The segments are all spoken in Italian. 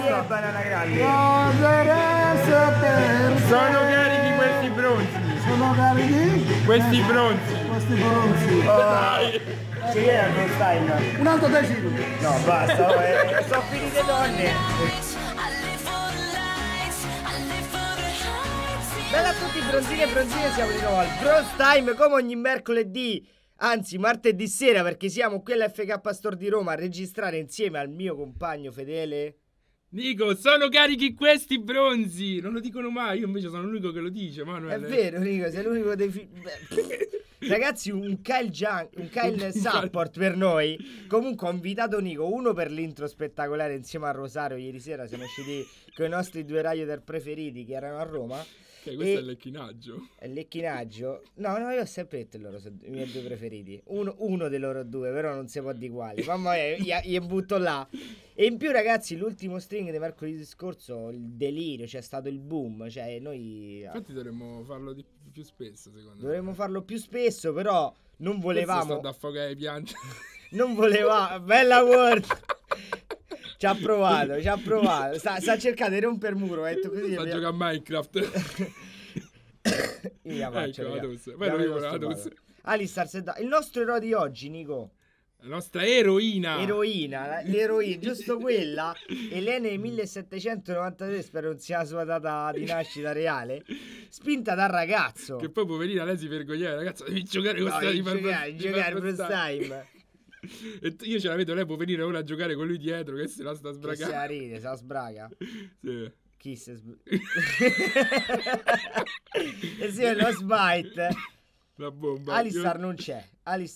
è banana grande? Sono carichi questi bronzi. Sono carichi? Questi bronzi. Questi bronzi. Dai. Sì, è uno style. Un altro decimo. No, basta, sono finite donne. Bella a tutti bronzini e bronzine, siamo di nuovo al Bronze Time come ogni mercoledì, anzi martedì sera, perché siamo qui all'FK Store di Roma a registrare insieme al mio compagno fedele Nico, sono carichi questi bronzi. Non lo dicono mai, io invece sono l'unico che lo dice, Manuel. È vero, Nico, sei l'unico dei ragazzi, un Kyle support per noi. Comunque ho invitato Nico, uno per l'intro spettacolare insieme a Rosario. Ieri sera siamo usciti con i nostri due Raider preferiti che erano a Roma. Questo è il lecchinaggio. È il lecchinaggio? No, io ho sempre detto loro sono i miei due preferiti. Uno dei loro due, però non si può di quali. Mamma mia, gli butto là. E in più, ragazzi, l'ultimo string di mercoledì scorso, il delirio, c'è stato il boom. Cioè, noi. Infatti dovremmo farlo più spesso, secondo me. Dovremmo farlo più spesso, però non volevamo. Sto da affogare i pianti. Non volevamo. Bella word. Ci ha provato. Sta cercando di romper muro. Così sta giocando a Minecraft. Io la faccio, ecco, Alistar, il nostro eroe di oggi, Nico. La nostra eroina, l'eroina, giusto quella. Elene 1793, spero non sia la sua data di nascita reale. Spinta dal ragazzo. Che poi poverina lei si vergognava, ragazza, devi giocare questa giocare Bronze Time. E io ce la vedo lei poverina ora a giocare con lui dietro che se la sta sbragando. Che se la ride, se la sbraga. Sì. Chi se e sì, è lo smite. La bomba. Alistar non c'è.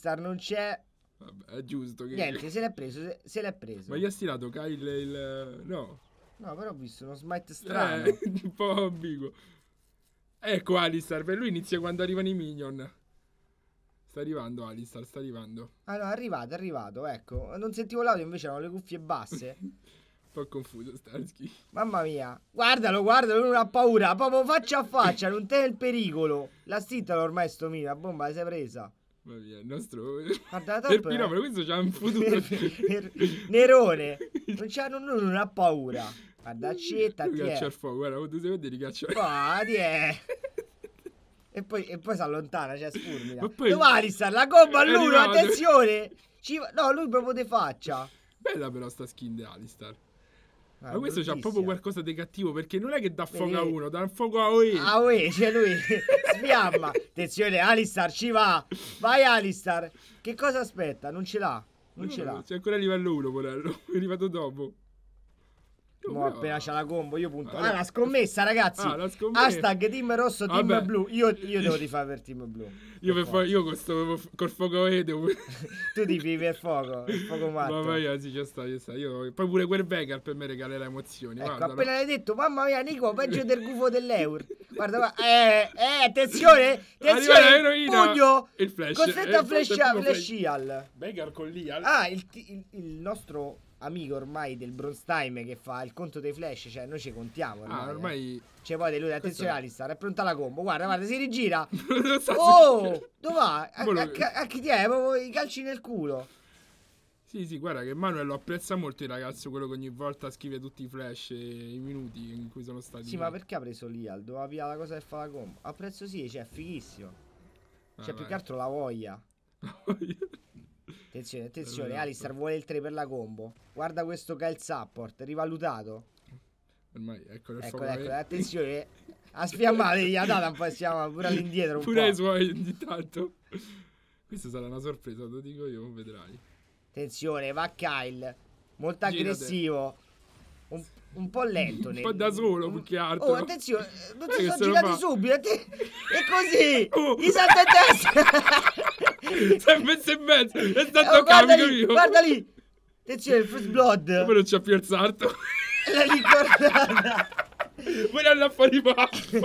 Vabbè, è giusto che... Niente, se l'è preso. Ma gli ha stilato Kyle il... No, però ho visto uno smite strano. Un po' ambiguo. Ecco Alistar, per lui inizia quando arrivano i minion. Sta arrivando Alistar, sta arrivando. Ah no, è arrivato, ecco. Non sentivo l'audio, invece erano le cuffie basse. Un po' confuso Starsky. Mamma mia. Guardalo, lui non ha paura. Proprio faccia a faccia, non teme il pericolo. La stintalo ormai sto mio, la bomba la sei presa. Ma via, il nostro... Guarda, per Piromero, questo c'ha un futuro. Nerone. Non ha paura. Guarda, accetta, ti caccia al fuoco, guarda, tu sei vedere caccia al fuoco. E poi si allontana, cioè sfurmina. Poi... Dove Alistar? La gomma all'uno, attenzione! No, lui proprio de faccia. Bella però sta skin di Alistar. Ma questo bruttissima. c'ha proprio qualcosa di cattivo, perché non è che dà fuoco a uno, dà fuoco a Oe. Ah, Oe, cioè lui sfiamma. Attenzione, Alistar ci va. Vai Alistar. Che cosa aspetta? Non ce l'ha. C'è ancora livello 1, porello. È arrivato dopo. No, appena c'ha la combo io punto. La scommessa, ragazzi. La scommessa. Hashtag team rosso, team blu. Io devo tifare per team blu. Io col fuoco devo... Tu tifi per fuoco, il fuoco matto. Mamma mia, sì, ci sta. Poi pure quel Vegar per me regala emozioni. Ecco, guarda, appena l'hai detto, mamma mia, Nico, peggio del gufo dell'Eur. Guarda, attenzione, pugno. Il flash. Costretto a flashial. Vegar con Lial. Ah, il nostro amico ormai del Bronze Time che fa il conto dei flash, cioè noi ci contiamo ormai cioè poi lui, attenzione Alistar, è pronta la combo, guarda, si rigira. Oh, dove va? A chi ti è? Proprio i calci nel culo. Sì, guarda che Manuel lo apprezza molto il ragazzo, quello che ogni volta scrive tutti i flash e i minuti in cui sono stati. Sì, ma perché ha preso Lial? Doveva via la cosa che fa la combo. Apprezzo sì, cioè è fighissimo. Cioè più che altro la voglia. Attenzione, Alistar vuole il 3 per la combo. Guarda questo Kyle support, rivalutato. Ormai, ecco, attenzione. A sfiammare gli ha data un po', siamo pure all'indietro un pure po'. I suoi ogni tanto. Questa sarà una sorpresa, lo dico io, vedrai. Attenzione, va Kyle. Molto aggressivo. Un po' lento. Un po' da solo, più che altro. Oh, attenzione, non si sono girati subito. E così. Gli salta in testa. 6 mesi e mezzo. È stato camico io. Guarda lì. Attenzione, il first blood. Poi non c'ha più il salto. La ricordata. Poi andare fuori pappa.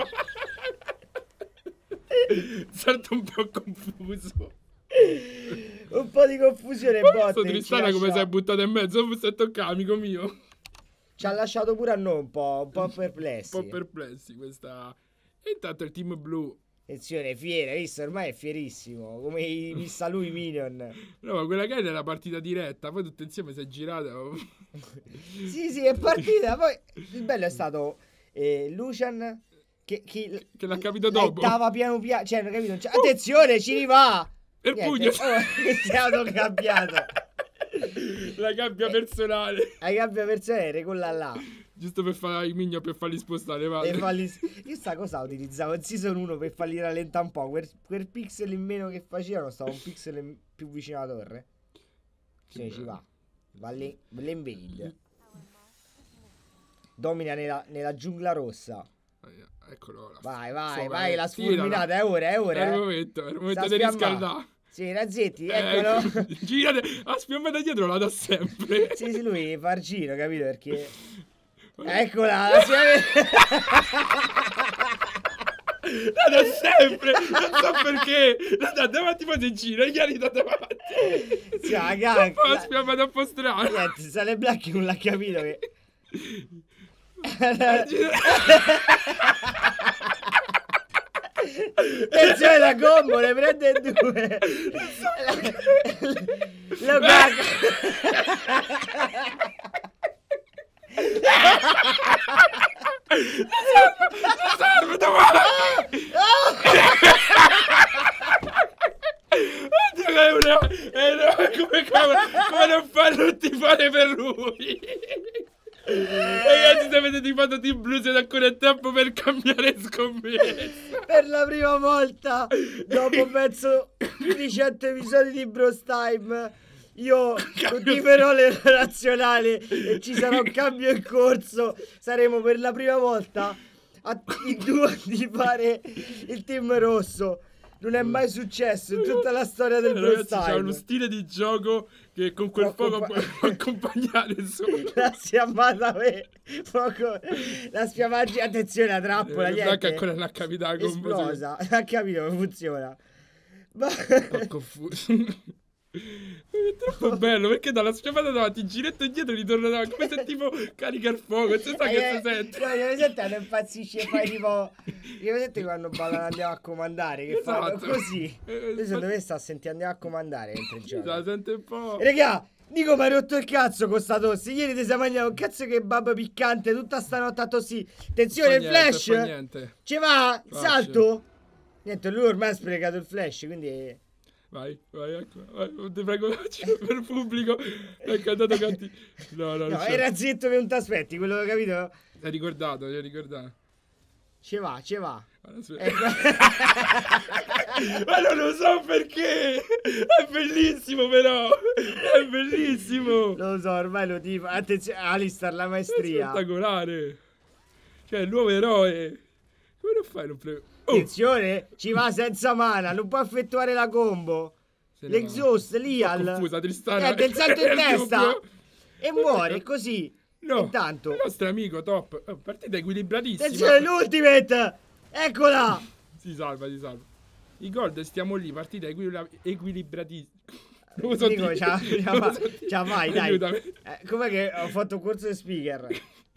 Salto un po' confuso. Un po' di confusione. Questo Tristana come si è buttato in mezzo. Sei toccato, amico mio. Ci ha lasciato pure a noi un po' perplessi. Un po' perplessi questa. E intanto il team blu. Attenzione, fiera, hai visto? Ormai è fierissimo. Come i vista lui minion. No, ma quella che è la partita diretta. Poi tutte insieme si è girata. Sì, è partita. Poi il bello è stato Lucian che l'ha capito dopo. Dava piano piano, cioè, non capito? Cioè, attenzione, ci rivà. Il pugno. Si è autocambiato. La gabbia personale. La gabbia personale con là. Giusto per fare i minion, per farli spostare, va. Io sta cosa utilizzavo in season 1 per farli rallentare un po'. Quel pixel in meno che facevano, stava un pixel più vicino alla torre. Sì, ci va. Va l'invade. Domina nella giungla rossa. Eccolo là. Vai, la sfulminata, è ora. È il momento di riscaldare. Sì, Razzetti, eccolo. Girate, la spiammata dietro la dà sempre. Sì, lui fa il giro, capito? Perché... Eccola, la dà sempre, non so perché. La dà davanti, poi si gira, e gli dà davanti. Sì, la spiammata un po' strana. Niente, sale Black non l'ha capito che... Attenzione la combo, ne prende due. Lo cacca. Salve, davanti. Come non farlo tifare per lui? Ragazzi, se avete tifato Team Blues ed ancora è tempo per cambiare scommessa. Per la prima volta dopo penso più di 100 episodi di Bros Time io tiferò le nazionali e ci sarà un cambio in corso. Saremo per la prima volta in due di fare il team rosso. Non è mai successo in tutta la storia del Bros Time. C'è uno stile di gioco che con quel fuoco può accompagnare solo. La sfiammata fuoco. La sfiammaggine, attenzione la trappola, niente. Ancora non ha capito la combo. Esplosa, ha capito come funziona. Ho confuso. È troppo bello perché dalla sfiammata davanti, giretto indietro, ritorna davanti come se tipo carica il fuoco. Non so che si sente. No, io sento quando impazzisci e fai tipo. Io sento quando ballano andiamo a comandare. Che fanno così. Io sono dove sta a sentire andiamo a comandare mentre gioco. La sente un po'. Raga, Nico mi ha rotto il cazzo con sta tosse. Ieri ti sei mangiato un cazzo che babba piccante tutta stanotte a tossì. Attenzione il flash. Ci va, salto. Niente, lui ormai ha sprecato il flash, quindi. Vai, ecco, vai, ti prego, per il pubblico. Ecco, è andato canti. No, era zitto che non ti aspetti, quello che ho capito? Ti hai ricordato. Ci va. Ecco. Ma non lo so perché. È bellissimo però. È bellissimo. Lo so, ormai lo dico. Attenzione, Alistar, la maestria. È spettacolare. Cioè, il nuovo eroe. Come lo fai? Non prego. Attenzione, ci va senza mana, non può effettuare la combo. L'exhaust, Lial. Confusa, Tristana. Del salto in testa. E muore così. No, intanto il nostro amico top. Partita equilibratissima. Attenzione, l'ultimate. Eccola. Si salva. I gold stiamo lì, partita equilibratissima. Dico, ciao, vai, dai. Com'è che ho fatto un corso di speaker?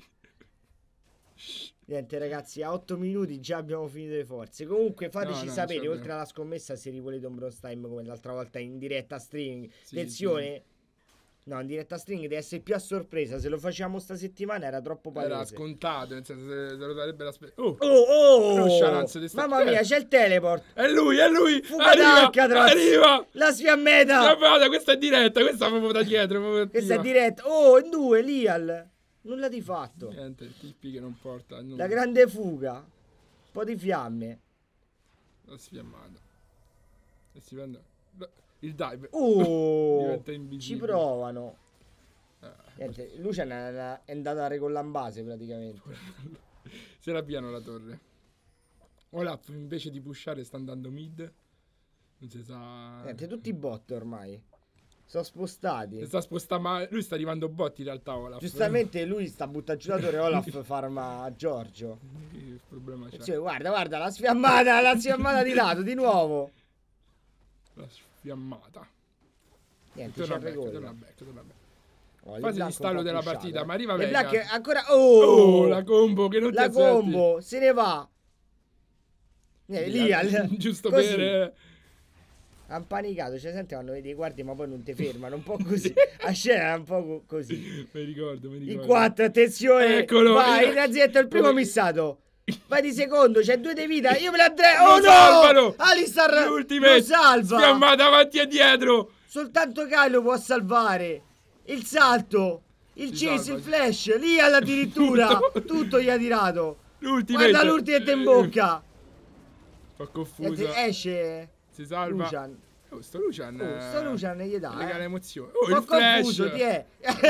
Niente ragazzi, a 8 minuti già abbiamo finito le forze. Comunque fateci sapere, oltre alla scommessa, se rivolete un Bros Time come l'altra volta in diretta string. Attenzione, no, in diretta string deve essere più a sorpresa. Se lo facciamo sta settimana era troppo palese. Era scontato, nel senso se lo darebbe l'aspettare. Mamma mia, c'è il teleport. È lui. Fuga arriva. La sfiammeta. Questa è diretta, questa è proprio da dietro. Questa è diretta. In due, Lial. Nulla di fatto. Niente, il tippi che non porta nulla. La grande fuga. Un po' di fiamme. La sfiammata. E si prende il dive. Diventa invisibile. Ci provano. Niente, Lucian è andata a recollambase praticamente. Se la piano la torre. Olaf invece di pushare sta andando mid. Non si sa. Niente, tutti bot ormai. Sono spostati. Si sta spostando, ma lui sta arrivando bot in realtà Olaf. Giustamente lui sta buttando giù la torre. Olaf farma a Giorgio. Che problema c'è? Cioè, guarda la sfiammata di lato di nuovo. La sfiammata. Niente, c'è il torna back. Fase di stallo della partita, ma arriva Vega. Black ancora la combo che non ti accetti. La combo se ne va. Lì giusto così. per Han panicato, cioè senti quando vedi i guardi ma poi non ti fermano, un po' così. A scena era un po' così. Mi ricordo. Il 4, attenzione. Eccolo. Vai, innanzitutto il primo missato. Vai di secondo, c'è 2 di vita. Io me la andrei. Oh no! Salvalo! Alistar L'ultimate. lo salva. Sfiammata avanti e dietro. Soltanto Kai lo può salvare. Il salto, il chase, il flash. Lial addirittura. Tutto gli ha tirato. L'ultimate. Guarda l'ultimate in bocca. Fa confuso. Esce. Si salva. Lucian. Oh, sto Lucian. Sto Lucian gli dà. Regala emozione. Oh, Un il po' confuso, flash. ti è.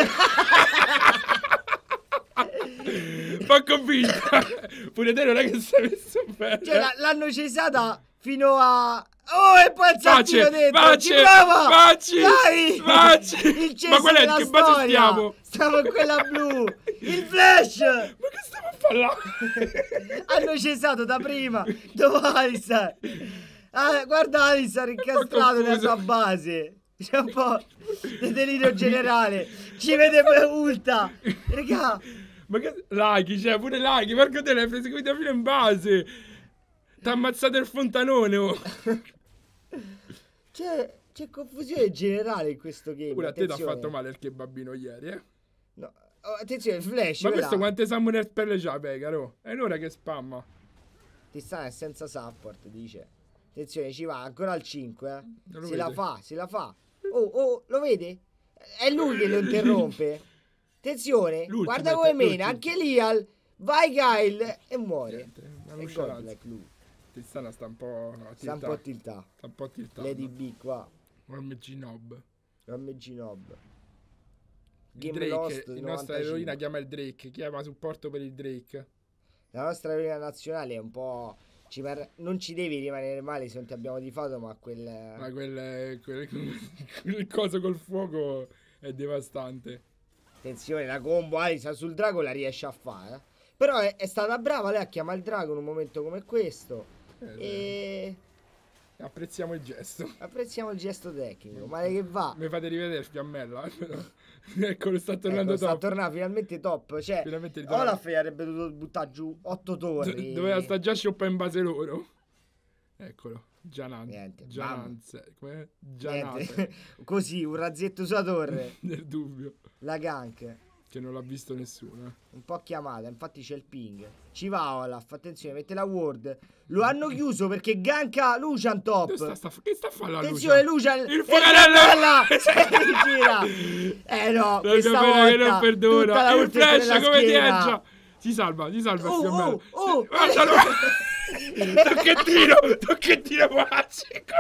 Fa convinta. Pure te non è che sei messo bene. Cioè l'hanno cesata fino a... Oh, e poi il saltino dentro. Ci Facce, prova. facce, Dai. facce. Il chase Ma qual è? della Che base storia. stiamo? Stiamo in quella blu. Il flash. Ma che stiamo a parlare? Hanno cesato da prima. Dove Alistar? Ah, guarda Alistar incastrato nella sua base. C'è un po' di delirio generale. Ci vede ulta. Raga. Ma che... Laghi, cioè, pure Laghi. Porco te l'hai proseguita fino in base. T'ha ammazzato il fontanone, oh. C'è confusione generale in questo game. Pure a te t'ha attenzione. fatto male il kebabino ieri, eh. No. Oh, attenzione, il flash. Ma quella. questo quante summoner spell c'ha, Pegaro? È un'ora che spamma. Tristana è senza support, dice. Attenzione, ci va ancora al 5. Non lo Se la vede. fa, se la fa. Oh, lo vede? È lui che lo interrompe. Attenzione, L'ultimate, guarda come mena. l'ultimate. Anche Lial. Vai Kyle e muore. Niente, una E nonchalance. Godlike lui. Tristana sta un po' Sta un po' tiltato. Sta un po' tiltato. Lady B qua. OMG Nob. OMG Nob. Il Game Lost Drake, il 95. nostra eroina chiama il Drake. Chiama supporto per il Drake. La nostra eroina nazionale è un po'... non ci devi rimanere male se non ti abbiamo tifato, ma quel... Ma quel coso col fuoco è devastante. Attenzione, la combo Alisa sul drago la riesce a fare. Però è stata brava lei a chiamare il drago in un momento come questo. E Apprezziamo il gesto. apprezziamo il gesto tecnico. Male che va. Mi fate rivedere Fiammella, però. Eccolo, sta tornando Ecco, sta top. tornando finalmente top. Cioè, Finalmente ritorna. Olaf gli avrebbe dovuto buttare giù 8 torri. Doveva sta già shoppa in base loro. Eccolo. Niente, Giananze. Com'è? Gianate. Niente. Così, un razzetto sulla torre. Nel dubbio. La gank. Che non l'ha visto nessuno. Un po' chiamata, infatti c'è il ping. Ci va Olaf, attenzione, mette la ward. Lo hanno chiuso perché ganka Lucian top. Che sta a fare la Attenzione Lucia? Lucian. Il focarello! Gira. No, La questa Fiammella volta che non perdona. tutta la Il ultima flash nella come schiena. dieggia. Si salva il Fiammella. Oh. Guardalo. Tocchettino magico.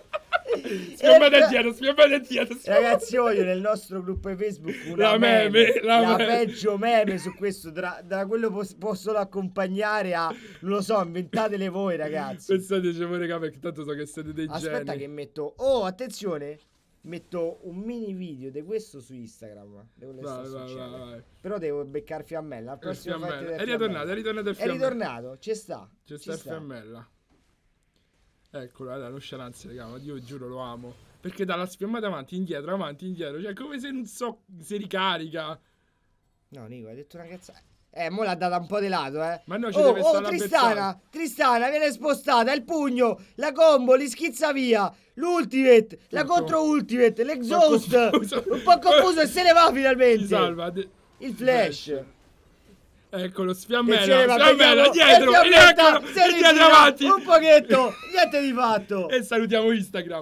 Sfiammata dietro. Ragazzi, voglio nel nostro gruppo di Facebook una La meme. peggio meme su questo. Da quello può solo accompagnare a, non lo so, inventatele voi, ragazzi. Pensateci voi, raga, perché tanto so che siete dei Aspetta geni. che metto... Oh, attenzione! Metto un mini video di questo su Instagram. Di quello che sta succedendo. Vai. Però devo beccare Fiammella. Al Il prossimo Fiammella. fight del È ritornato Fiammella. il È Fiammella. ritornato, ci sta. C'è sta il Fiammella. Eccolo, allora, lo scialanze, raga, ma io giuro lo amo. Perché dà la sfiammata avanti, indietro. Cioè, come se non so, si ricarica. No, Nico, hai detto una cazzata. Mo l'ha data un po' di lato, eh. Ma no, ci deve stare l'avversario. Tristana viene spostata, il pugno, la combo, li schizza via, l'ultimate, la contro ultimate, l'exhaust, un po' confuso e se ne va finalmente. Si salva. Il flash. Eccolo, Attenzione, Sfiammella, ma Sfiammella, vediamo, dietro, e Fiammetta eccolo, si e ritira, dietro avanti. un pochetto, niente di fatto. E salutiamo Instagram.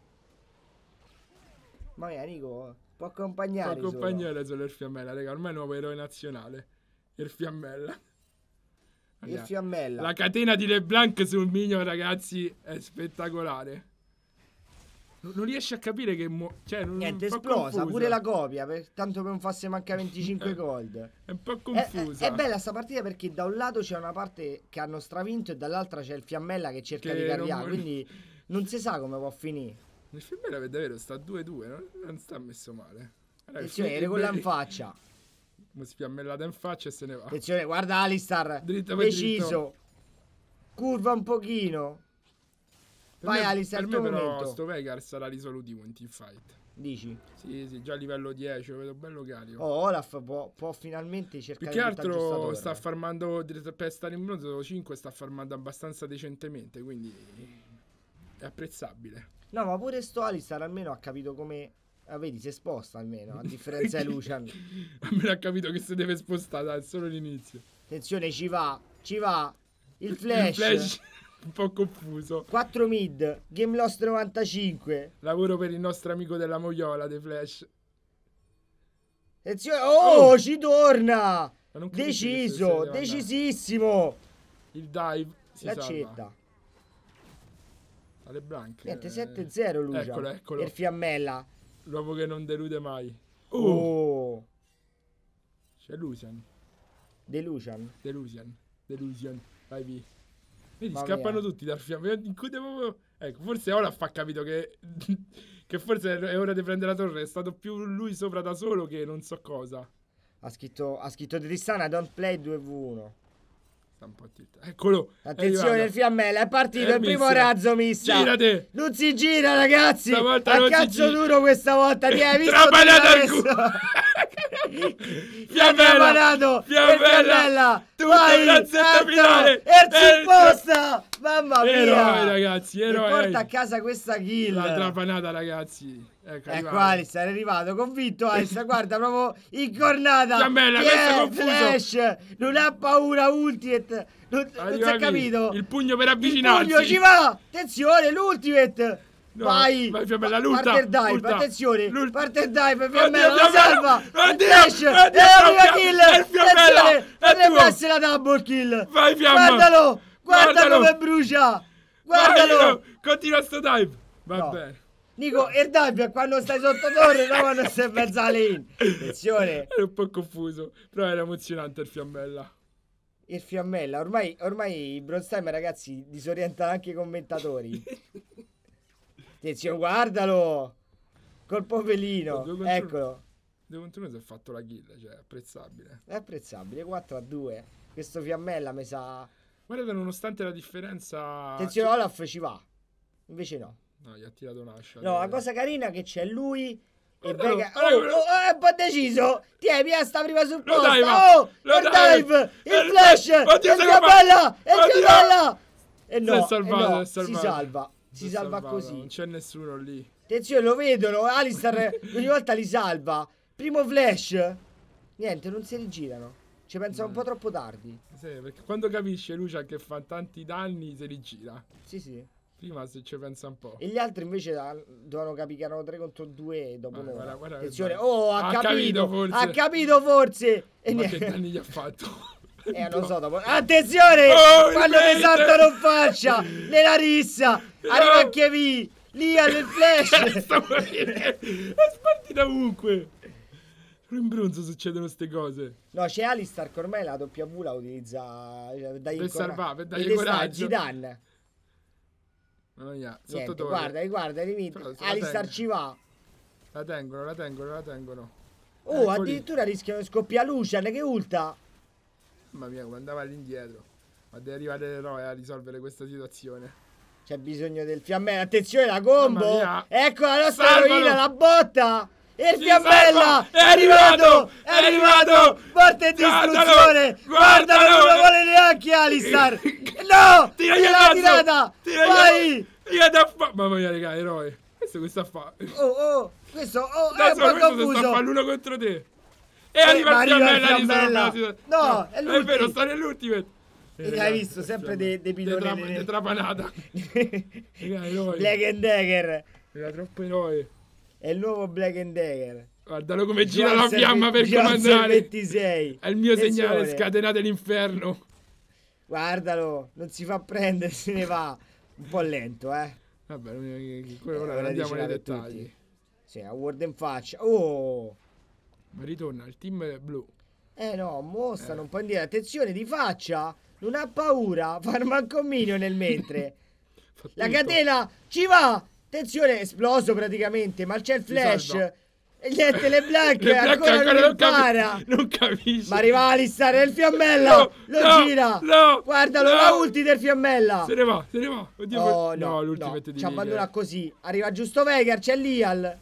Ma mia, Nico, può accompagnare solo. Accompagnare solo il Fiammella, raga, ormai è nuovo eroe nazionale. Il Fiammella. Il Fiammella. La catena di LeBlanc sul Minion, ragazzi, è spettacolare. Non riesce a capire che... cioè, Niente, un po' esplosa, confusa. pure la copia, tanto per non farsi mancare 25 gold. È un po' confusa. È bella sta partita perché da un lato c'è una parte che hanno stravinto e dall'altra c'è il Fiammella che cerca Che di carriare, non- quindi non si sa come può finire. Il Fiammella davvero sta a 2-2, non sta messo male. Attenzione, regola in faccia. Sfiammellata in faccia e se ne va. Attenzione, guarda Alistar, Dritto per deciso. dritto. Curva un pochino. Vai Alistar, per tuo me però momento. sto Vegar sarà risolutivo in teamfight. Dici? Sì, già a livello 10, lo vedo bello carico. Oh, Olaf può finalmente Più cercare che di buttare giù sta altro torre. sta farmando per stare in minuto 5, sta farmando abbastanza decentemente, quindi è apprezzabile. No, ma pure sto Alistar almeno ha capito come... Ah, vedi, si sposta almeno, a differenza di Lucian. Almeno ha capito che si deve spostare, dai, è solo l'inizio. Attenzione, ci va. Il flash. Il flash un po' confuso. 4 mid, game lost 95. Lavoro per il nostro amico della Moiola dei flash. Attenzione, oh, ci torna. Ma non capisco che se Deciso, deve andare. decisissimo. Il dive si L'accetta. salva. Alle Blanche. Niente, 7-0 Lucian. Eccolo. E il fiammella. L'uomo che non delude mai. Oh. C'è Lucian. Delusion. Vai via. Vedi, Mamma scappano mia. tutti dal fiamme. Ecco, forse Olaf ha capito che forse è ora di prendere la torre. È stato più lui sopra da solo che non so cosa. Ha scritto Tristana, don't play 2v1. Sta un po' tilt. Eccolo. è Attenzione, arrivato. il fiammella, è partito il primo missa. razzo, missa. Girate. Non si gira, ragazzi. Stavolta A non si cazzo gira. duro questa volta. Ti hai visto? Trapanata al adesso? culo. Fiammella. Fiammella. Tutto Vai, il razzetto tanto. finale. Erzi in posta. Mamma mia. Eroi, ragazzi, E eroi. porta a casa questa kill. La trapanata, ragazzi. Ecco Alistar, è arrivato, convinto Alistar, guarda, proprio incornata. Fiammella, Chi questo è è? confuso. Flash, non ha paura, ultimate. Non si Arriva è capito. il pugno per Il avvicinarsi. pugno ci va. Attenzione, l'ultimate. No, vai Fiammella, l'ulta. parte il dive, l'ulta. attenzione, L'ulta. parte il dive, Oddio, Fiammella la salva. Oddio, Il flash, oddio, e arriva kill. è Fiammella, Attenzione, è potrebbe tuo. essere la double kill. Vai, Fiamma. Guardalo Guardalo. come brucia. Guardalo. Vai, continua sto dive. Va No. bene. Nico, il dive è quando stai sotto torre, no quando stai in mezzo alla lane. Attenzione. Ero un po' confuso, però era emozionante il Fiammella. Il fiammella, ormai i Bronze Time, ragazzi, disorientano anche i commentatori. Attenzione, guardalo. Col povelino. Due contro- Eccolo. 2 contro 1 si è fatto la kill, cioè apprezzabile. È apprezzabile, 4-2. Questo fiammella mi sa... Guarda, nonostante la differenza... Attenzione, Olaf ci va. Invece no. No, gli ha tirato un'ascia. No, la cosa carina è che c'è lui e Guardalo, Vega... guardalo. è un po' deciso. Tieni, via, sta prima sul Lo posto. dive, Oh, lo il dive. dive, il Il flash, flash. Oddio, il se lo fiammella, fa. il Oddio. fiammella. E Si no, è salvato, no, è salvato. si salva così. Non c'è nessuno lì. Attenzione, lo vedono. Alistar ogni volta li salva. Primo flash. Niente, non si rigirano. Ci pensano un po' troppo tardi. Sì, perché quando capisce Lucia che fa tanti danni si rigira. Sì. Prima se ci pensa un po'. E gli altri invece dovevano capire che erano 3 contro 2 dopo un'ora. guarda, Attenzione. guarda. Oh, ha capito. forse. Ha capito forse. E Ma niente. che danni gli ha fatto? Non so dopo. Attenzione! Oh, quando il ti mate. saltano in faccia! Nella rissa! Arriva anche V! Lì al flash! Sta morendo. È spartita ovunque. Solo in bronzo succedono ste cose. No, c'è Alistar che ormai la W la utilizza Per salvare, per dargli Ed è coraggio. Zidane. Mamma mia, sotto Niente, torre. guarda, limite. Però se la Alistar tengono. ci va. La tengono. Oh, Eccoli. addirittura rischiano di scoppiare Lucian che ulta. Mamma mia, come andava all'indietro. Ma deve arrivare l'eroe a risolvere questa situazione. C'è bisogno del fiammella. Attenzione, la combo. Mamma mia. Ecco la nostra Salvalo. eroina, la botta. E il Si fiammella salva. è arrivato. Morte e Guardalo. distruzione. Guardalo, non lo vuole neanche Alistar. No, Tiragli gliel'ha addosso. tirata. Vai. Mamma mia, raga, eroe. Questo sta a fa. Questo Da è un solo, po' questo sta a confuso. fa l'uno contro te. E arriva ma il arriva il fiammella di fiammella. sopra. No, è è l'ultimo. vero, sta nell'ultimate. Hai visto sempre dei piloni De trapanata. Raga, eroe. Black and Dagger. Era troppo eroe. È il nuovo Black and Dagger. Guardalo come gira la Johnson fiamma per Johnson comandare. 26. È il mio segnale, Attenzione. scatenate l'inferno. Guardalo, non si fa prendere, se ne va. Un po' lento, Vabbè, ora ora andiamo dice nei per dettagli. tutti. Sì, a word in faccia. Oh! Ma ritorna il team blu. No, mostrano un po' indietro. Attenzione, di faccia. Non ha paura. Far manco un minio nel mentre. Fa La tutto. catena ci va. Attenzione, esploso praticamente. Ma c'è il Si flash. salva. E niente, le black Le Black ancora non impara. non capisce. Ma arriva Alistar e il fiammella. No, lo no, gira. no, Guardalo, no. la ulti del fiammella. Se ne va. Oddio, Oh, no, l'ultimate di ci abbandona Liga. così. Arriva giusto Veigar, c'è Lial.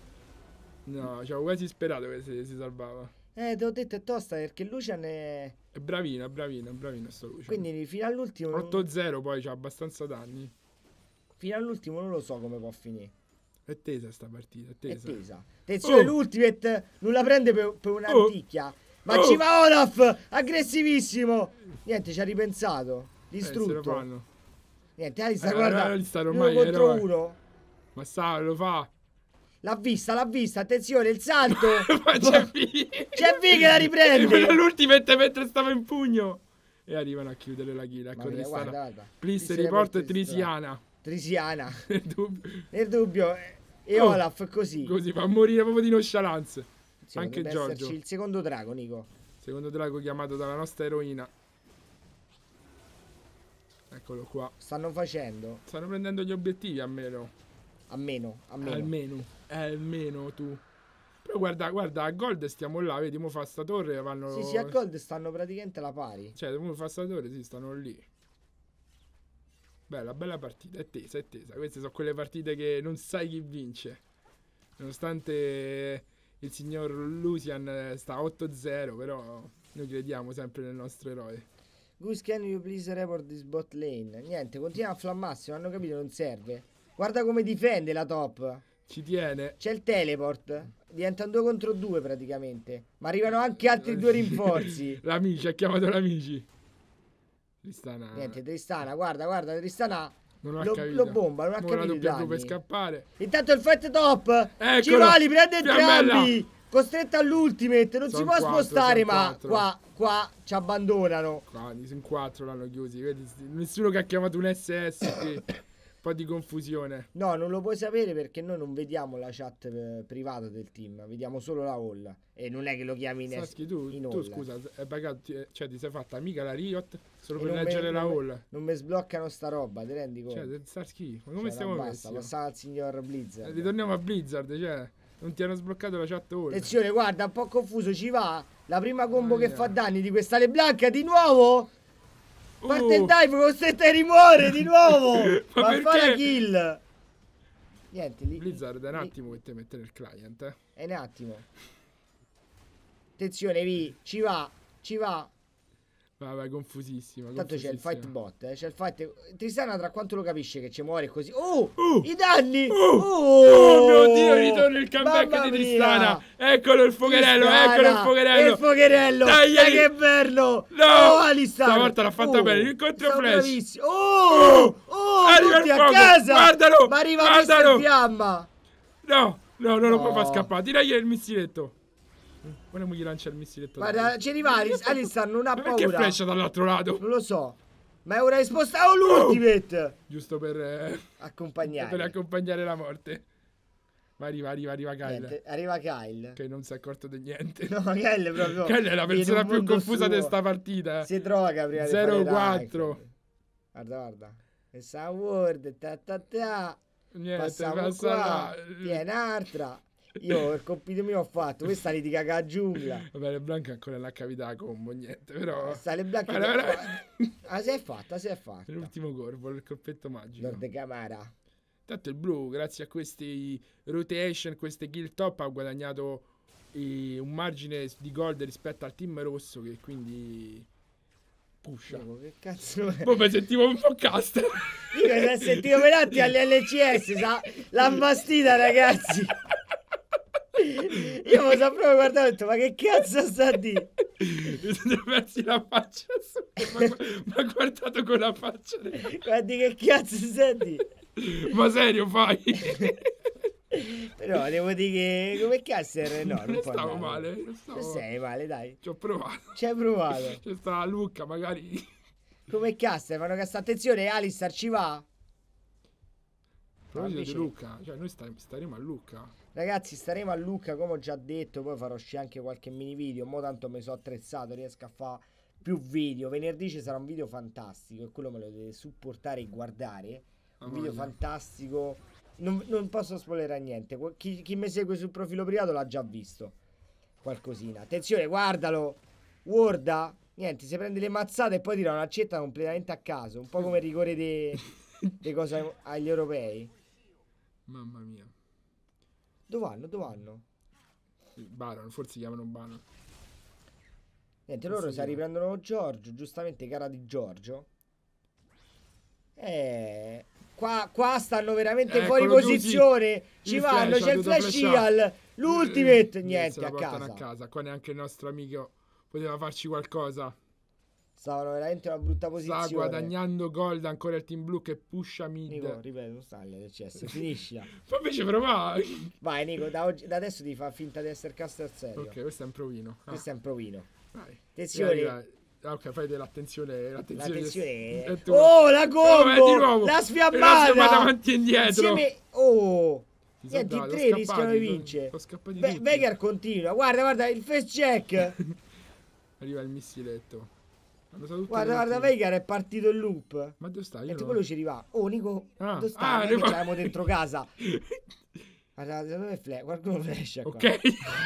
No, ci avevo quasi sperato che si salvava. Te l'ho detto è tosta perché Lucian è... È bravino sto Lucio. Quindi fino all'ultimo... 8-0 poi c'ha abbastanza danni. Fino all'ultimo non lo so come può finire. È tesa sta partita, è È tesa. tesa. Attenzione, Oh. l'ultimate non la prende per un'anticchia. Ma Oh. ci va Olaf, aggressivissimo. Niente, ci ha ripensato. Se lo Distrutto. fanno. Niente, Alistar, guarda, Alistar uno ormai è contro eroe. uno. Ma sa, lo fa. L'ha vista, attenzione, il salto. Ma c'è V. C'è V che la riprende. Quello l'ultimate mentre stava in pugno. E arrivano a chiudere la kill. Ecco, Mamma mia, Tristana. guarda. Please Chi se ne report porta in Trisiana. Trisiana. Nel dubbio. Nel dubbio. E Oh. Olaf così. Così fa morire proprio di nonchalance. Attenzione, Anche dovrebbe esserci Giorgio. il secondo drago, Nico. Secondo drago chiamato dalla nostra eroina. Eccolo qua. Stanno facendo. Stanno prendendo gli obiettivi almeno. Almeno. Almeno tu. Però guarda, a Gold stiamo là, vedi, mo fa sta torre, vanno... Sì, a Gold stanno praticamente alla pari. Cioè, mo fa sta torre, sì, stanno lì. Bella partita, è tesa, è tesa. Queste sono quelle partite che non sai chi vince. Nonostante il signor Lucian sta 8-0, però noi crediamo sempre nel nostro eroe. Goose, can you please report this bot lane? Niente, continua a flammarsi, non hanno capito, non serve. Guarda come difende la top. Ci tiene. C'è il teleport. Diventano 2 contro 2 praticamente. Ma arrivano anche altri 2 rinforzi. L'amici, ha chiamato l'amici. Tristana. Niente, Tristana, guarda, Tristana Non ha lo capito. bomba, non ha Mo capito la i doppia V per danni. scappare. Intanto il fight top. Eccolo, Civali prende fiammella. entrambi. Costretta all'ultimate, non si Son può quattro, spostare, son ma quattro. qua ci abbandonano. Qua, in 4 l'hanno chiusi. Vedi, nessuno che ha chiamato un SS qui. Un po' di confusione. No, non lo puoi sapere perché noi non vediamo la chat privata del team, vediamo solo la hall. E non è che lo chiami in Saschi, tu hall. scusa, hai pagato, cioè ti sei fatta amica la Riot solo E per non leggere la hall. Non mi sbloccano sta roba, ti rendi conto? Cioè, Saschi, ma come Cioè, stiamo no, messi? basta, passiamo al signor Blizzard. Ritorniamo a Blizzard, cioè, non ti hanno sbloccato la chat hall. Attenzione, guarda, un po' confuso, ci va. La prima combo che Aia. fa danni di questa Ale Blanca di nuovo. Parte il Oh. dive, costretta a rimuovere di nuovo. Ma Ma fa perché? la kill. Niente, lì. Blizzard è un lì- attimo che te mette nel client, eh. È un attimo. Attenzione, Vi, ci va. Vabbè, confusissima. Tanto c'è il confusissima. fight bot, c'è il fight. Tristana tra quanto lo capisce che ci muore così. Oh! Oh! I danni! Oh mio Dio, ritorna il comeback Mamma di mia! Tristana. Eccolo il focherello, Tristana! eccolo il focherello. Il focherello! Dai, Dai che bello! No! Oh, Alistar! Stavolta l'ha fatta bene, il controflash. Bravissimo! Oh! Arriva Tutti il a fuoco! casa! Guardalo! Ma arriva Guardalo! Mister Fiamma! No, non lo può No. far scappare. Tiragli il missiletto. Guarda come gli lancia il missiletto. Guarda, ci arriva Alistar, non ha Ma perché paura. flash dall'altro lato? Non lo so. Ma è ora di spostare. Oh, l'ultimate! Giusto per Accompagnare. accompagnare la morte. Ma arriva Kyle. Niente, arriva Kyle. Che non si è accorto di niente. No, Kyle proprio. Kyle è la persona in un più mondo confusa suo. di sta partita. Si droga prima di fare 0-4. Guarda. Questa word, ta. Niente, Passiamo passa qua. là. Tiene un'altra. Io il compito mio ho fatto. Questa litiga con la giungla. Vabbè, le Blanca ancora l'ha capita la combo, niente, però... Sta le Blanche. Guarda. Ah, si è fatta. L'ultimo corvo, il colpetto magico. Lord Camara. Tanto il blu, grazie a questi rotation, queste kill top, ha guadagnato un margine di gold rispetto al team rosso, che quindi pusha. Che cazzo è? Poi mi sentivo un po' caster. Io mi sono sentito per attimi all'LCS. L'ha imbastita, ragazzi. Io mi sono proprio guardato e ho detto, ma che cazzo sta a dire? Mi sono persi la faccia su. Mi ha guardato con la faccia. Guardi che cazzo sta a dire? Ma serio, fai? Però devo dire che come caster no, non Non può stavo andare. male. Non sei male, dai. Ci ho provato. Ci hai provato. C'è sta Luca, magari. Come caster, fanno cassa. Attenzione, Alistar ci va. A proposito di invece- Luca, cioè noi staremo a Luca. Ragazzi, staremo a Lucca, come ho già detto. Poi farò uscire anche qualche mini video. Mo' tanto mi sono attrezzato, riesco a fare più video. Venerdì ci sarà un video fantastico e quello me lo dovete supportare e guardare. Un Ah, video voglia. fantastico. Non posso spoilerare niente. Chi mi segue sul profilo privato l'ha già visto. Qualcosina. Attenzione, guardalo. Guarda. Niente, si prende le mazzate e poi tira una accetta completamente a caso. Un po' come il rigore dei cose agli europei. Mamma mia. Dove vanno? Baron, forse chiamano Baron. Niente, loro Sì, si riprendono Giorgio, giustamente cara di Giorgio. qua stanno veramente fuori Eccolo, posizione. Ci il vanno, flash, c'è ha il dovuto flash flashare. Ial. L'ultimate, Se niente, la a portano casa. Qua neanche il nostro amico poteva farci qualcosa. Stavano veramente in una brutta Sta posizione. guadagnando gold ancora il team blu che pusha mid. Nico, ripeto, non sta l'LCS, finiscila. Ma invece provare. Vai Nico, da adesso ti fa finta di essere caster serio. Ok, questo è un provino. Questo è un provino. Vai. Attenzione. Ok, fai dell'attenzione. L'attenzione. è tu. Oh, la di combo! nuovo. La La sfiammata! sfiammata avanti e indietro. Insieme... Oh! Ti son Niente, in dato, 3 rischiano scappati, di vincere. sono scappati tutti. Veigar continua. Guarda, il face check. Arriva il missiletto. Hanno usato tutti Guarda, le Veigar è partito in loop. Ma dove sta? Io Niente, no. quello ci arriva. Oh, Nico, Ah, dove sta? ah, Non è che arriva- ce l'avevamo dentro casa. Guarda, secondo me flash. Qualcuno flasha qua. Ok.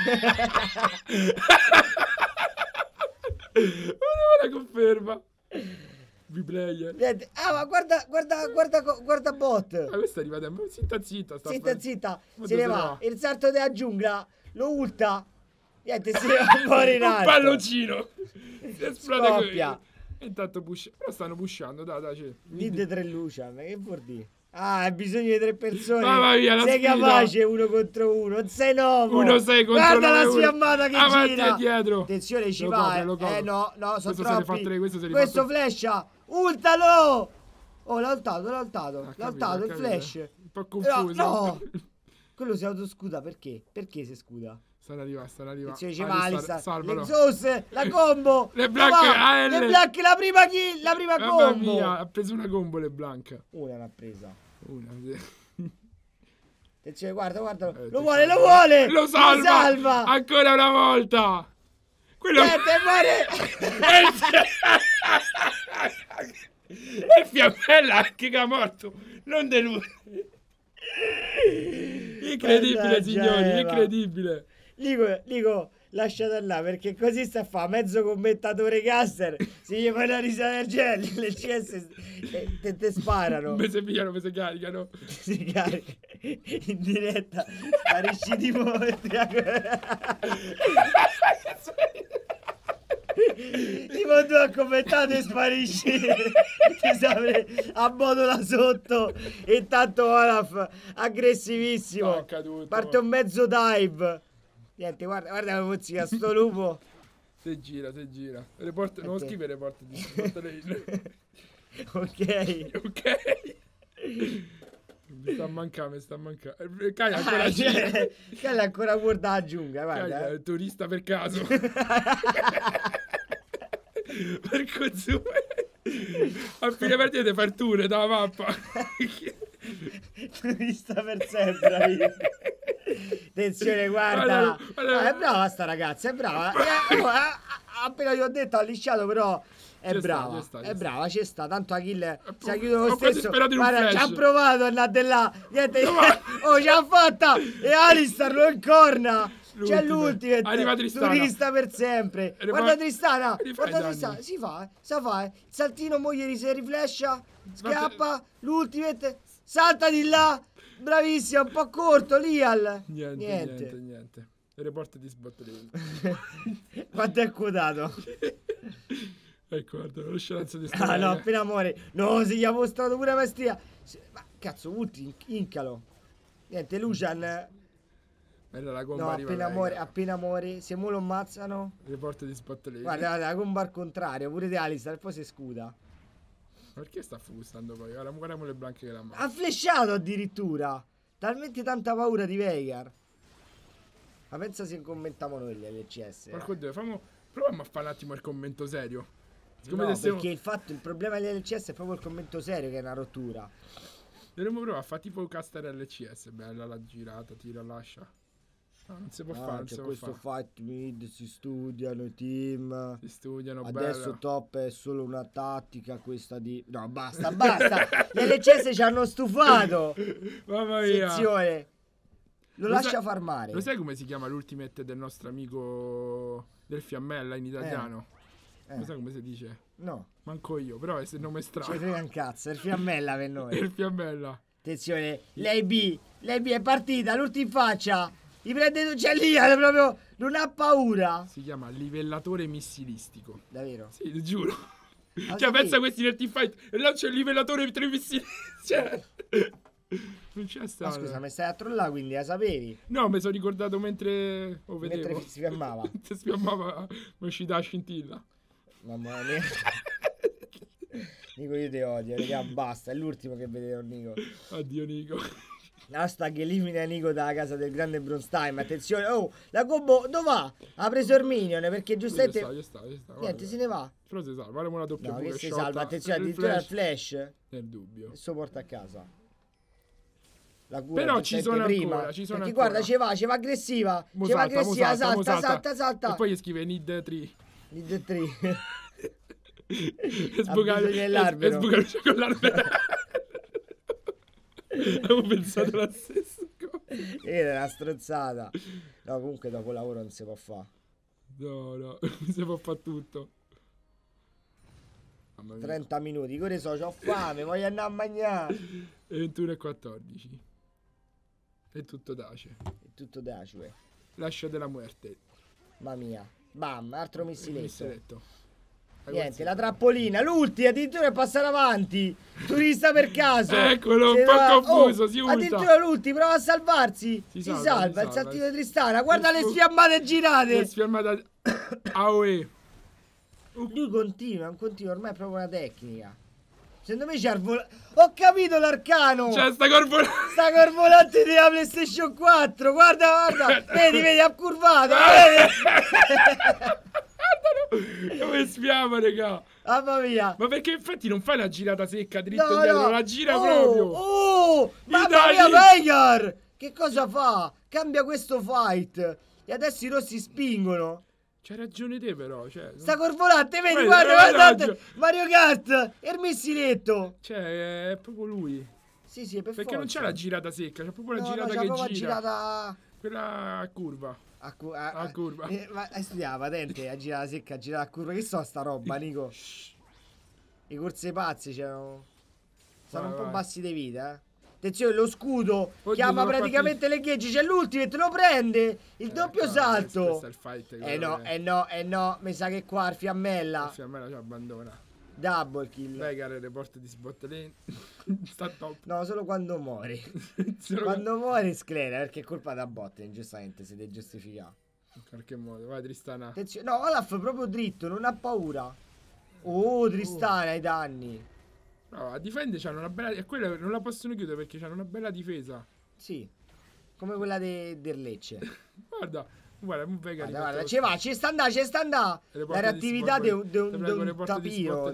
Volevo la conferma. V-player. Niente. Ah, ma guarda bot. Ma questa è arrivata. Ma zitta. Zitta. Ma Se ne dove va. va? Il salto della giungla. Lo ulta. Niente, se ne va fuori in Un alto. palloncino. Si esplode Scoppia. E intanto push. Però stanno pushando. Dai. Cioè. Dite 3 Lucian. Che vuol dire? Ah, hai bisogno di 3 persone. Mamma mia, la sei sfida. capace 1 contro 1. Sei novo. 1-6 contro Guarda la 9-1. sfiammata che Avanti gira. e dietro. Attenzione, ci Lo va. copre, lo copre. No, sono Questo se ne troppi. fa tre, questo se ne fa Questo tre. flasha. Ultalo. Oh, l'ha ultato. Ha L'ha capito, ultato il ha flash. capito. Un po' confuso. No. Quello si autoscuda perché? Perché si scuda? Stanno arrivando. Attenzione, ci va Alistar. Salvalo. L'exhaust, la combo. Le Black Va, AL. Le Black, la prima kill, la prima Mamma combo. mia, ha preso una combo le Blanca. Una l'ha presa. Una. Attenzione, guarda. Ti Lo vuole. Lo salva. Ancora una volta. Quello Niente, muore. E Fiammella anche che è morto. Non delude. Incredibile, Mannaggia, signori, Eva. incredibile. Dico, lasciate là perché così sta a fa mezzo commentatore caster. Se gli fai una risata del genere, le CS te sparano. Me se pigliano, me se caricano. Si carica in diretta. Sparisci tipo tipo tu a commentato e sparisci. Ti sapre a modo da sotto. E intanto Olaf aggressivissimo. Spacca tutto. Parte un mezzo dive. Niente, guarda come mozzica sto lupo. Se gira. Report, non scrive report di Spot Lane. Ok. Ok. Mi sta a mancare. Cai ancora gira. Che è ancora guarda la giungla, Cai, guarda. è il turista per caso. Per consumo. A fine partita ti fai il tour dalla mappa. Turista per sempre, amico. Attenzione, guarda. Guarda. È brava sta ragazza, è brava. Appena gli ho detto ha lisciato, però è Ci sta, brava. ci sta, È ci brava, ci sta. Tanto Achille si chiude lo ho quasi stesso. sperato in un Guarda, ci flash. ha provato a andare là. Niente. Oh, ce l'ha fatta. E Alistar lo incorna. C'è L'ultime. l'ultimo. Arriva Tristana. Turista per sempre. Rifai- Guarda Tristana. rifai Guarda i Tristana. danni. Si fa. Saltino moglie si riflescia. Scappa. L'ultimate. Salta di là. Bravissima. Un po' corto. Lial. Niente. Report di Spot Lane. Quanto è quotato? Ecco, guarda, lo scelanzo di Ah no, appena muore. No, si gli ha mostrato pure maestria. Ma cazzo, ulti, incalo. Niente, Lucian. Era la comba No, arriva, appena muore. Se mo lo ammazzano. Report di Spot Lane. Guarda, la comba al contrario. Pure di Alistar, e poi si scuda. Perché sta fustando poi? Ora guardiamo le Blanche che l'ha Ha flashato addirittura. Talmente tanta paura di Veigar. Ma pensa se commentiamo noi gli LCS. Porco Dio, proviamo a fare un attimo il commento serio. Siccome No, stiamo- perché il problema degli LCS è proprio il commento serio che è una rottura. dovremmo provare a fare tipo caster LCS. Bella la girata, tira, lascia. No, non si può fare, non C'è si può questo fare. fight mid, si studiano i team. Si studiano Adesso bella. top è solo una tattica questa di... No, basta. Gli LCS ci hanno stufato. Mamma mia. Sezione. Lo Lo lascia sai- farmare. Lo sai come si chiama l'ultimate del nostro amico del Fiammella in italiano? Lo sai come si dice? No, Manco io, però è il nome ci strano. frega un cazzo. È il fiammella per noi. Il Fiammella. Attenzione. Lei B è partita. L'ultima in faccia. Gli prende... C'è lì, è proprio... Non ha paura. Si chiama livellatore missilistico. Davvero. Sì, ti giuro. Cioè, pensa a questi nel teamfight e lancia il livellatore tra i missili. Cioè, non c'è stato. Scusa, mi stai a trollare, quindi la sapevi? No, mi sono ricordato mentre lo vedevo. Mentre si fiammava. Mentre si fiammava, mi è uscita la scintilla. Mamma mia. Nico, io ti odio, raga, basta. È l'ultimo che vedevo, Nico. Addio, Nico. Hashtag elimina Nico dalla casa del grande Bronstein. Attenzione, oh, la combo dove va? Ha preso il minion perché giustamente... Io sta. Niente, se ne va. Però si salva, faremo una doppia No, pure che si shot. salva. Attenzione, Il addirittura il flash. Nel dubbio. E so porta a casa. La cura Però ci sono prima. ancora, ci sono perché ancora. guarda, ci va aggressiva. Mo Ci va salta, mo aggressiva, salta, mo salta. E poi gli scrive need 3. Lead 3. E sbucare l'albero. con l'albero. Avevo pensato la stessa cosa. Era una strozzata. No, comunque dopo lavoro non si può fare. No, si può fare tutto. Mamma mia. 30 minuti, ora so, c'ho fame, voglio andare a mangiare. E 21 e 14. E tutto tace. È tutto da cioè. Lascia della muerte. Mamma mia. Bam, altro missiletto. Niente, la Ragazzi, trappolina, l'ultima, addirittura è passare avanti. Turista per caso. Eccolo, Se un po' va- confuso, si ulta. addirittura l'ultimo, prova a salvarsi. Si salva, il saltino di Tristana. Guarda le sfiammate girate. è sfiammata AOE. Lui continua, ormai è proprio una tecnica. Secondo me c'è il Ho capito l'arcano. C'è sta corpora. Sta corvolante della PlayStation 4. Guarda. Vedi, ha curvato. Come sfiamma, raga. Mamma mia. Ma perché infatti non fai la girata secca dritto No, dietro, no. la gira proprio. Oh, mamma dai. mia, Veigar. Che cosa fa? Cambia questo fight. E adesso i rossi spingono. C'hai ragione te però, cioè. Sta corvolante, vedi, Guarda, guarda. Mario Kart. E il missiletto. Cioè, è proprio lui. Sì, per Perché forza. non c'è la girata secca, c'è proprio la No, girata c'ha che proprio la gira. girata Quella a curva. A curva. Ma hai studiato patente, a girare secca, a girare a curva. Che so sta roba, Nico? I corse pazzi c'erano. Sono un po' Vai. bassi di vita, eh. Attenzione, lo scudo Oddio, chiama sono praticamente le ghieggi. C'è l'ultimate, lo prende. Il doppio no, salto. questo è il fight, No. Mi sa che qua il fiammella. Fiammella ci abbandona. Double kill. Veigar report di Sbottelin. Sta top. No, solo quando muori. Solo Quando muori sclera, perché è colpa da botte, giustamente, se devi giustificare. in qualche modo. Vai Tristana. Attenzione, no, Olaf proprio dritto, non ha paura. Oh, Tristana, ai danni. No, a difendere c'hanno una bella. E quella non la possono chiudere perché c'hanno una bella difesa. Sì, come quella del Lecce. Guarda, un Veigar. Guarda, ci sta andando. La reattività di un tapiro.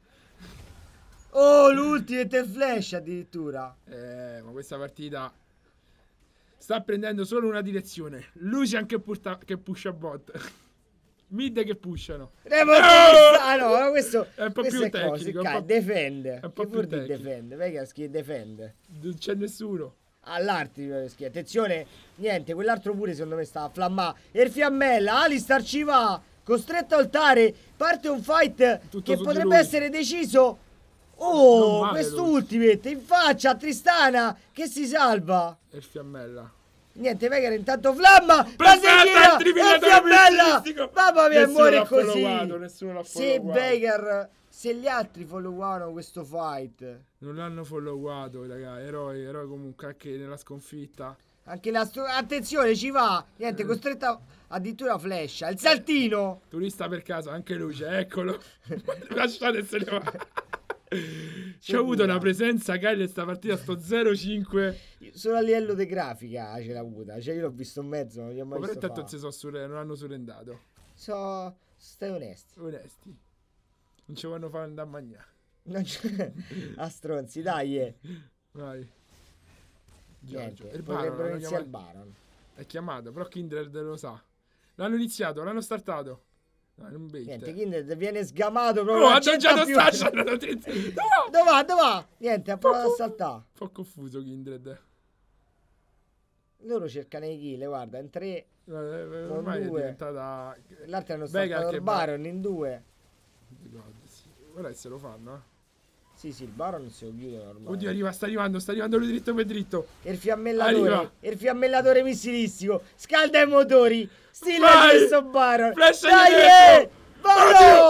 Oh, l'ultimate flash addirittura. Ma questa partita sta prendendo solo una direzione. Lucian che pusha bot. Mid che pushano. No, questo è un po' questo più è cosa, tecnico. difende. È un po' Che più vuol dire tecnico. difende. Vega che difende. Non c'è nessuno. All'arti, attenzione, niente, quell'altro pure secondo me sta a flammare. E il fiammella, Alistar ci va, costretto a altare, parte un fight Tutto che su di potrebbe lui. essere deciso. Non Oh, male questo lui. ultimate in faccia a Tristana che si salva. E il fiammella. Niente, Veigar intanto flamma, ma Perfetto, si gira, il triplicato e fiammella. missilistico. Mamma mia, Nessuno muore l'ha così. followato, nessuno l'ha Se followato. Veigar, se gli altri followano questo fight, Non l'hanno followato, raga. Eroi comunque anche nella sconfitta. anche attenzione, ci va. Niente, costretta addirittura flash. Il saltino. Turista per caso, anche luce, eccolo. Lasciate se ne va. C'ho avuto una presenza Kyle sta partita, sto 0-5. Solo a livello di grafica ce l'ha avuta. Cioè io l'ho visto in mezzo, non gli ho mai Ma per visto intanto fare. non hanno surrendato. Stai onesti. Onesti. Non ci vanno fare andare a mangiare. Non c'è... A stronzi, dai. Vai. Giorgio. Niente, Il potrebbero Baron, iniziare il Baron. è chiamato, però Kindred lo sa. L'hanno iniziato, l'hanno startato. No, è un bait. Niente, Kindred viene sgamato proprio. Oh, non ha c'entra doggiato più. Sasha. Dove va? Niente, ha provato a saltare. Un po' confuso Kindred. Loro cercano i kill, guarda, in 3. Ormai è due. diventata. L'altro hanno Veigar saltato che il Baron in 2. God, sì. Ora se lo fanno, eh. Sì, il Baron se lo chiudono ormai. Oddio, sta arrivando lui dritto per dritto. E il fiammellatore. Arriva. Il fiammellatore missilistico. Scalda i motori. Stile Vai. questo Baron. Flash Dai, dietro. Baron!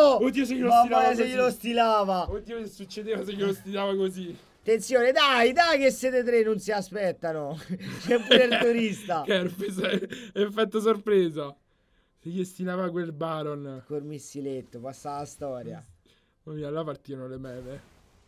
Oddio, se glielo Mamma stilava mia, se così. glielo stilava. Oddio, che succedeva se glielo stilava così. Attenzione, dai che siete tre, non si aspettano. C'è pure il turista. Kerpes, effetto sorpresa. Se gli stilava quel Baron. Col missiletto, passa la storia. Oh mia, là partivano le meme.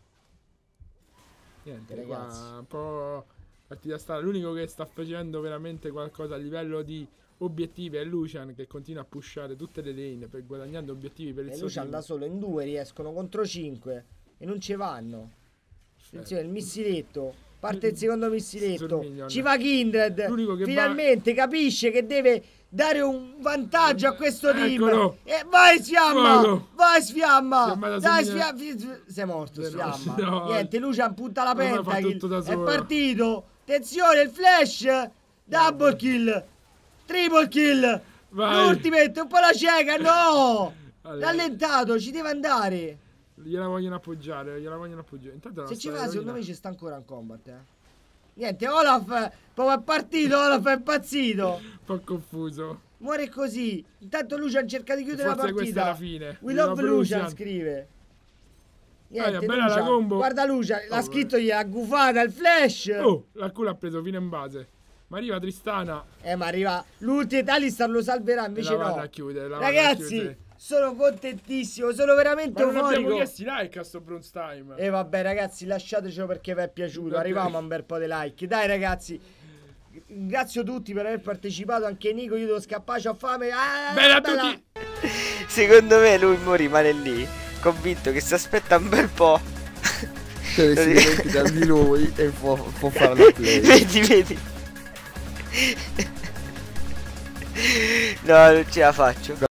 Niente, Ragazzi. qua un po' partita strana. L'unico che sta facendo veramente qualcosa a livello di obiettivi è Lucian, che continua a pushare tutte le lane per guadagnando obiettivi per il E suo Lucian team. da solo in 2 riescono contro 5 e non ci vanno. Attenzione, il missiletto. Parte il secondo missiletto. Surminion. Ci va Kindred. L'unico che Finalmente capisce che deve dare un vantaggio a questo team. Eccolo. E vai Sfiamma! Fuoco. Vai Sfiamma! Sfiamma da Dai Surminion. sei morto No, Sfiamma. no. Niente, Lucian punta la Lucian fa pentakill. tutto da È solo. partito. Attenzione, il flash. Double kill. Triple kill. Vai. L'ultimate, un po' la cieca, no! Allora. Rallentato, ci deve andare. Gliela vogliono appoggiare, Intanto Se ci va, va, secondo me ci sta ancora in combat, Niente, Olaf, proprio è partito, Olaf è impazzito. un po' confuso. Muore così. Intanto Lucian cerca di chiudere Forse la questa è partita. la fine. We love Lucian, scrive. Niente, bella la Lucian. combo. Guarda Lucian, l'ha Oh, scritto gliela gufata, il flash. Oh, la culo ha preso fino in base. Ma arriva Tristana. Ma arriva l'ultimo, Alistar lo salverà, invece La vado no. a chiudere, la vado a Ragazzi, chiudere. sono contentissimo, sono veramente Ma non abbiamo euforico. chiesto i like a sto Bronze Time. E vabbè ragazzi, lasciatecelo perché vi è piaciuto. Vabbè. Arriviamo a un bel po' di like. Dai ragazzi, ringrazio tutti per aver partecipato. Anche Nico, io devo scappare, c'ho fame. Bella a bella. tutti. Secondo me lui mo rimane lì, convinto che si aspetta un bel po'. Cioè, si dimentica di lui e può fare la play. Vedi. No, non ce la faccio.